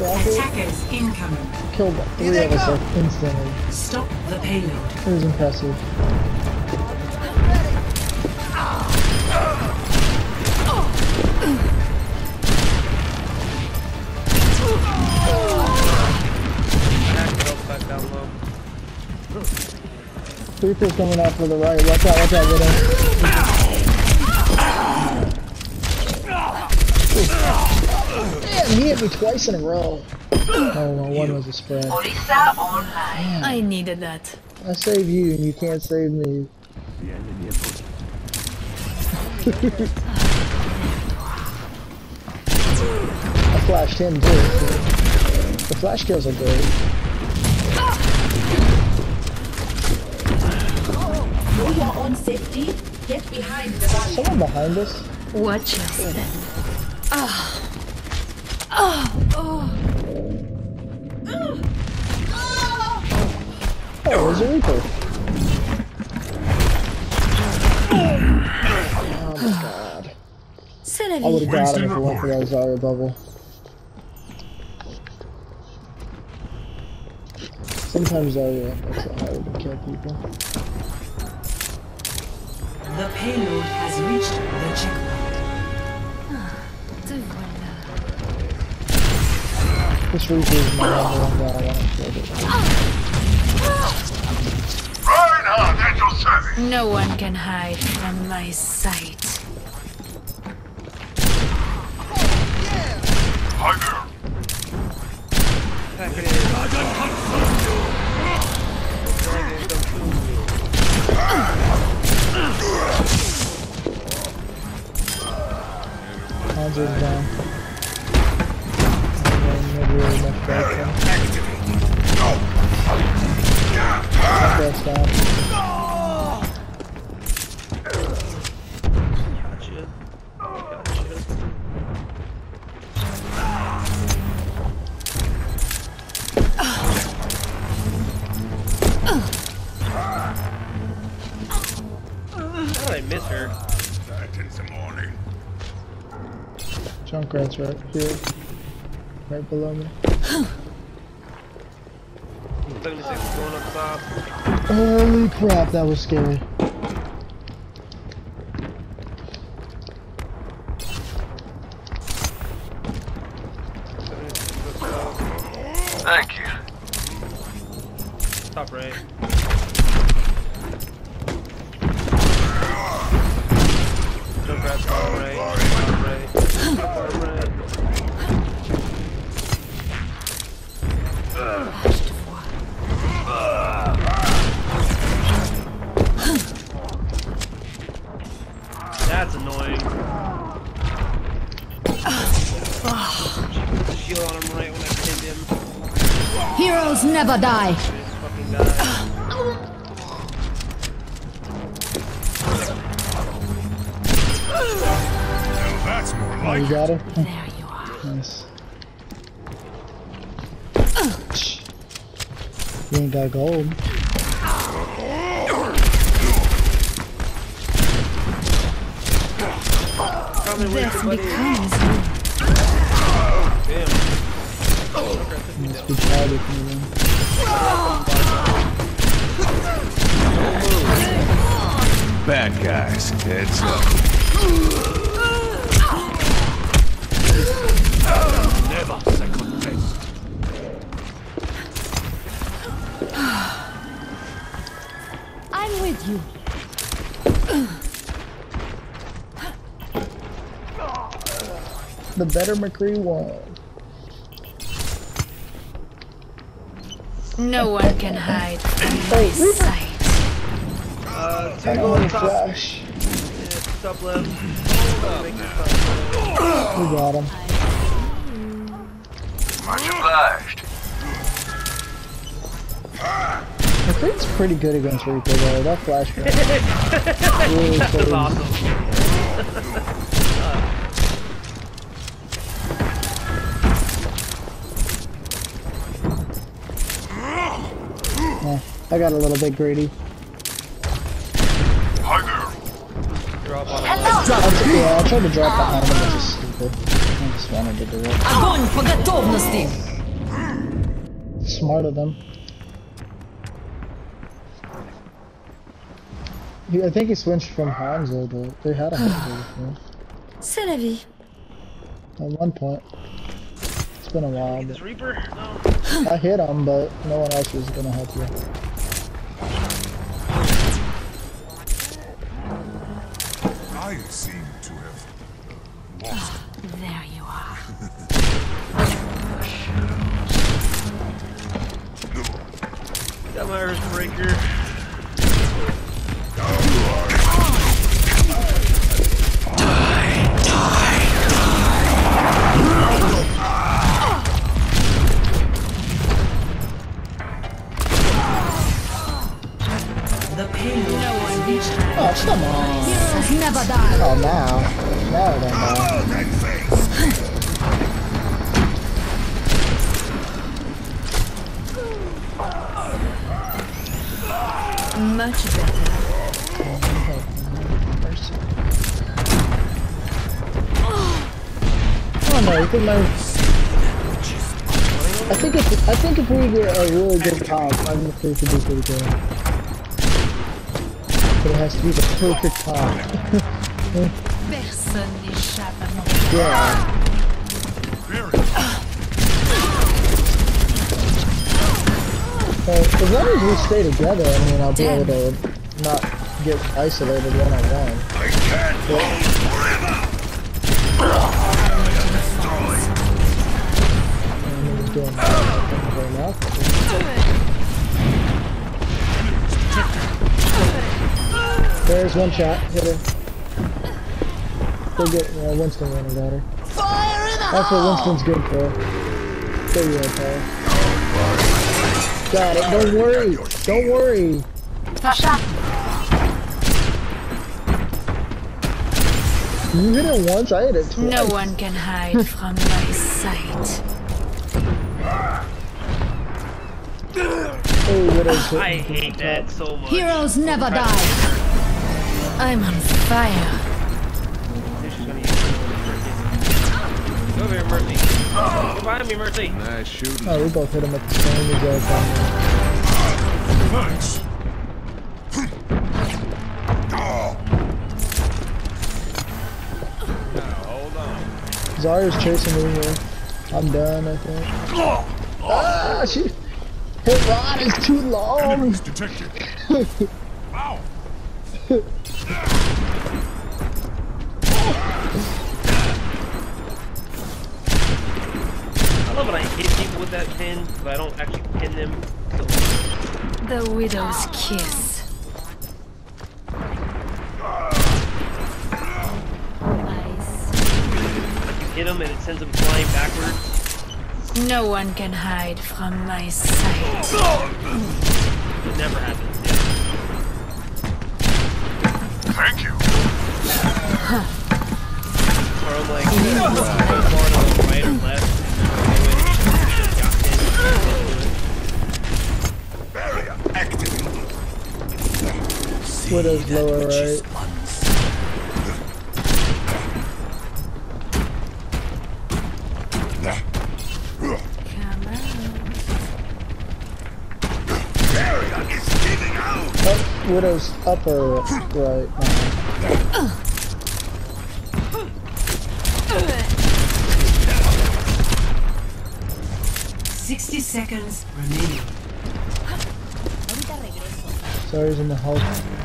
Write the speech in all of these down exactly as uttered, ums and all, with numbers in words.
Attackers incoming. Killed three of us like instantly. Stop the payload. It was impressive. Creeper's coming out for the right. Watch out, watch out, Widow. Damn, he hit me twice in a row. Oh, well, one was a spread. Damn. I needed that. I saved you and you can't save me. I flashed him too. The flash kills are great. You are on safety. Get behind the barrier. Someone behind us? Watch your step. Ah. Ah. Oh. Oh, there's a Reaper. Oh my god. I would have got him if it weren't for that Zarya bubble. Sometimes Zarya makes it harder to kill people. The payload has reached the checkpoint. This Reaper is my number one guy. I want to kill it. Reinhardt at your service! No one can hide from my sight. Hi there. Hanzo's down. Never really much back there. Press down. Gotcha. Gotcha. How did I miss her? That in the morning. Junkrat's right here. Right below me. seventy-six going up top. Holy crap, that was scary. Thank you. Top right. Jump grab top right. Top right. Top right. That's annoying. Put the shield on him right when I pinned him. Heroes never die. This fucking guy. Now that's more Oh, like you got her? There you are. Nice. You ain't got gold. Coming with This you, buddy. becomes Damn. Must be tired of me then. bad guys. Heads up. Never second best. I'm with you. The better McCree won. No one can hide from my sight. Uh, two I know going any top. flash. Yeah, top left. Make it top left. We got him. Much obliged. McCree's pretty good against Reaper though. That flashback. Really That was crazy. awesome. Yeah, I got a little bit greedy. Hi there. You're up on I t- yeah, I tried to drop behind him, which is stupid. just wanted to do it. Огонь по готовности! Smart of them. He, I think he switched from Hanzo, but they had a Hanzo before. C'est la vie. At one point. It's been a while. This Reaper? No. I hit him, but no one else was gonna help you. I seem to have lost. There you are. Got my Earthbreaker. The payload has reached the Oh, come on. Heroes never die. Oh, now. Now I don't know. Much better. Oh no, you can learn. I think if I think if we get a really good comp, I'm gonna think we could do pretty good. But it has to be the perfect comp. Personne n'échappe à mon Yeah. So, as long as we stay together, I mean, I'll be able to not get isolated one on one. I can't hold forever. Doing enough. There's one shot. Hit her. Go get uh, Winston running at her. That's what Winston's good for. There you go, Paul. Got it. Don't worry. Don't worry. You hit it once. I hit it twice. No one can hide from my sight. Oh, what is it? I hate that so much. Heroes never die. I'm on fire. She's gonna use it. Go over here, Mercy. Go behind me, Mercy. Nice shooting. Oh, we both hit him at the same exact time. Thanks. Zarya's chasing me here. I'm done, I think. Ah, she... Her rod is too long! Enemies detected. Ow! I love when I hit people with that pin, but I don't actually pin them. The widow's kiss. Hit them and it sends them flying backwards. No one can hide from my sight. It never happens. Yeah. Thank you. Or I'm like, I'm going on the right or left. Barrier activated. Widow's lower right. Barrier is giving out. Oh, Widow's upper right now. Sixty seconds remaining. Zarya's in the hulk.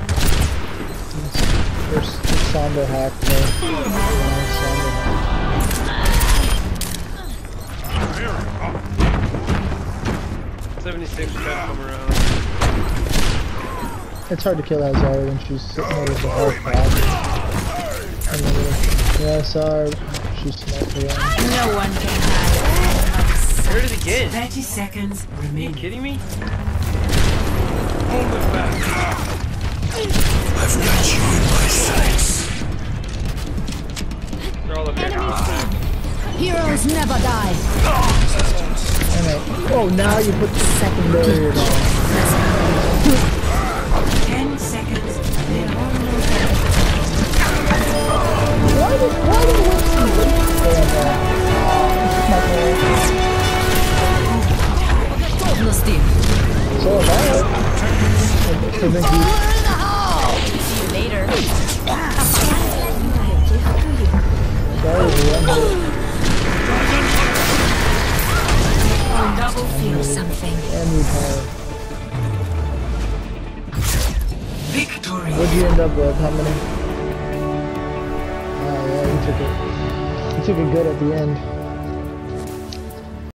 There's the Sombra hack there. seventy-six trying to come around. It's hard to kill that Zarya when she's sitting there with the hulk back. Yeah, I saw her. She's smoking. No one can hide. Where did it get? Thirty seconds Are you remaining. kidding me? Hold it back. I've got you in my sights. They're all up there. Heroes never die. Oh, now you put the second barrier down. Ten seconds remaining. Why did, why did Winston wait for that? Trudnosti. So bad. So thank you. See you later. That was one hit. Double feel something. And we power. Victory. What'd you end up with? How many? Oh yeah, you took it. You took it good at the end.